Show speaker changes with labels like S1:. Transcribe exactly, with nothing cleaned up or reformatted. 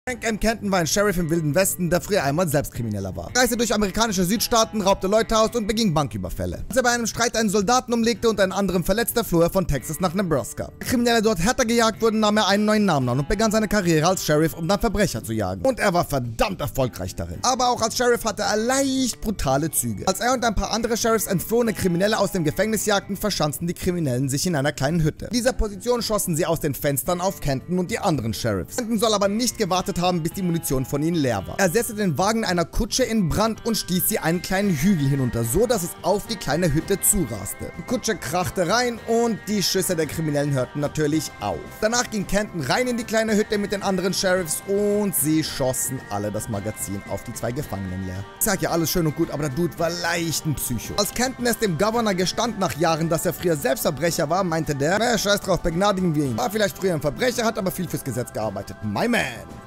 S1: Frank M. Kenton war ein Sheriff im Wilden Westen, der früher einmal selbst Krimineller war. Er reiste durch amerikanische Südstaaten, raubte Leute aus und beging Banküberfälle. Als er bei einem Streit einen Soldaten umlegte und einen anderen verletzte, floh er von Texas nach Nebraska. Da Kriminelle dort härter gejagt wurden, nahm er einen neuen Namen an und begann seine Karriere als Sheriff, um dann Verbrecher zu jagen. Und er war verdammt erfolgreich darin. Aber auch als Sheriff hatte er leicht brutale Züge. Als er und ein paar andere Sheriffs entflohene Kriminelle aus dem Gefängnis jagten, verschanzten die Kriminellen sich in einer kleinen Hütte. In dieser Position schossen sie aus den Fenstern auf Kenton und die anderen Sheriffs. Kenton soll aber nicht gewartet haben, bis die Munition von ihnen leer war. Er setzte den Wagen einer Kutsche in Brand und stieß sie einen kleinen Hügel hinunter, so dass es auf die kleine Hütte zuraste. Die Kutsche krachte rein und die Schüsse der Kriminellen hörten natürlich auf. Danach ging Kenton rein in die kleine Hütte mit den anderen Sheriffs und sie schossen alle das Magazin auf die zwei Gefangenen leer. Ich sag ja alles schön und gut, aber der Dude war leicht ein Psycho. Als Kenton es dem Governor gestand nach Jahren, dass er früher selbst Verbrecher war, meinte der, na, scheiß drauf, begnadigen wir ihn. War vielleicht früher ein Verbrecher, hat aber viel fürs Gesetz gearbeitet. My man!